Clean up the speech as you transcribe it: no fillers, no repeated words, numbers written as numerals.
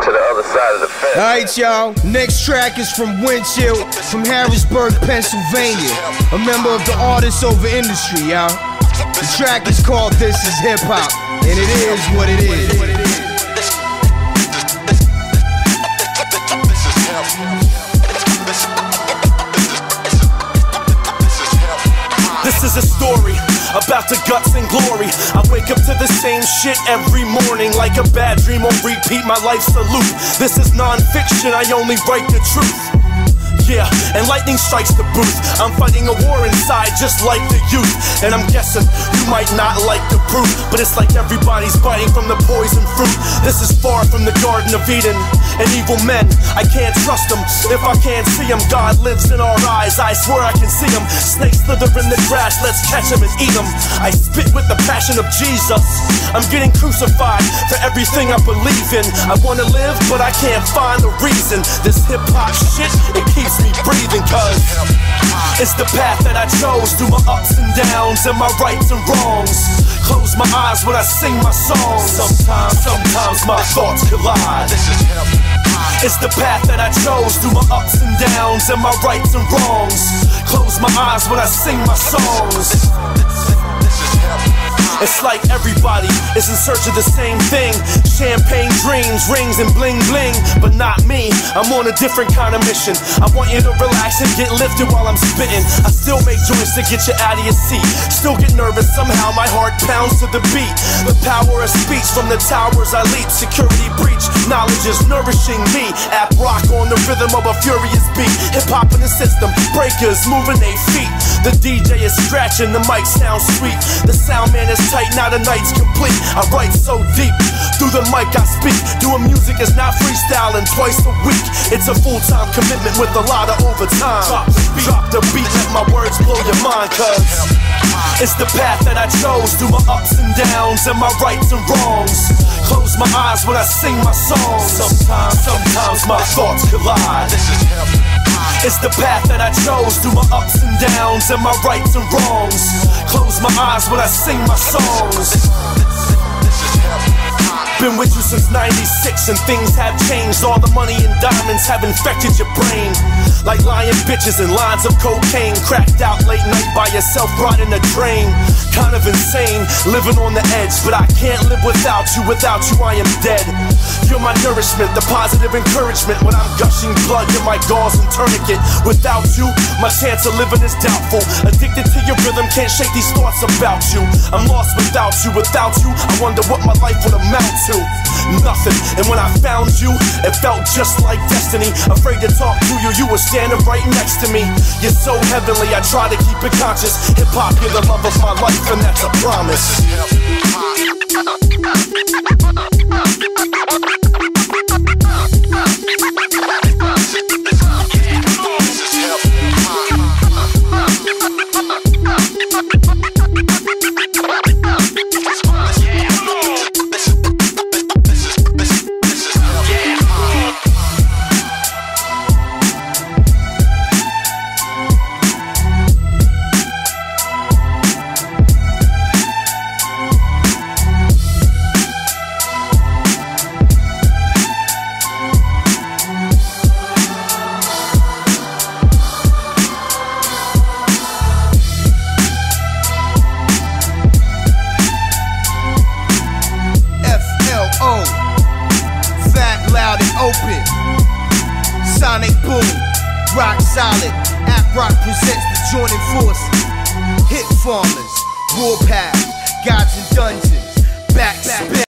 to the other side of the fence. Alright, y'all, next track is from Windshield, from Harrisburg, Pennsylvania. A member of the Artists Over Industry, y'all. The track is called This Is Hip Hop, and it is what it is. This is a story about the guts and glory. I wake up to the same shit every morning, like a bad dream on repeat, my life's a loop. This is non-fiction, I only write the truth. Yeah, and lightning strikes the booth. I'm fighting a war inside just like the youth. And I'm guessing you might not like the proof, but it's like everybody's biting from the poison fruit. This is far from the Garden of Eden and evil men, I can't trust them. If I can't see them, God lives in our eyes, I swear I can see them. Snakes slither in the grass, let's catch them and eat them. I spit with the passion of Jesus. I'm getting crucified for everything I believe in. I wanna live, but I can't find the reason. This hip-hop shit, it keeps me breathing, cause it's the path that I chose, through my ups and downs and my rights and wrongs. Close my eyes when I sing my songs. Sometimes my thoughts collide. It's the path that I chose, through my ups and downs and my rights and wrongs. Close my eyes when I sing my songs. It's like everybody is in search of the same thing. Champagne dreams, rings and bling bling, but not me, I'm on a different kind of mission. I want you to relax and get lifted while I'm spitting. I still make joints to get you out of your seat. Still get nervous, somehow my heart pounds to the beat. The power of speech, from the towers I leap. Security breach, knowledge is nourishing me. App rock on the rhythm of a furious beat. Hip hop in the system, breakers moving their feet. The DJ is scratching, the mic sounds sweet. The sound man is tight, now the night's complete. I write so deep, through the mic I speak. Doing music is not freestyling twice a week. It's a full-time commitment with a lot of overtime. Drop the beat, let my words blow your mind, cause it's the path that I chose, through my ups and downs and my rights and wrongs. Close my eyes when I sing my songs. Sometimes my thoughts collide. It's the path that I chose, through my ups and downs and my rights and wrongs. Close my eyes when I sing my songs. Been with you since '96 and things have changed. All the money and diamonds have infected your brain, like lying bitches and lines of cocaine. Cracked out late night by yourself, riding a train. Kind of insane, living on the edge, but I can't live without you. Without you I am dead. You're my nourishment, the positive encouragement. When I'm gushing blood, you're my gauze and tourniquet. Without you, my chance of living is doubtful. Addicted to your rhythm, can't shake these thoughts about you. I'm lost without you. Without you, I wonder what my life would amount to. Nothing. And when I found you, it felt just like destiny. Afraid to talk to you, you were standing right next to me. You're so heavenly, I try to keep it conscious. Hip-hop, you're the love of my life, and that's a promise. Open, sonic boom, rock solid. App Rock presents the joining force. Hit farmers, warpath, gods and dungeons, back.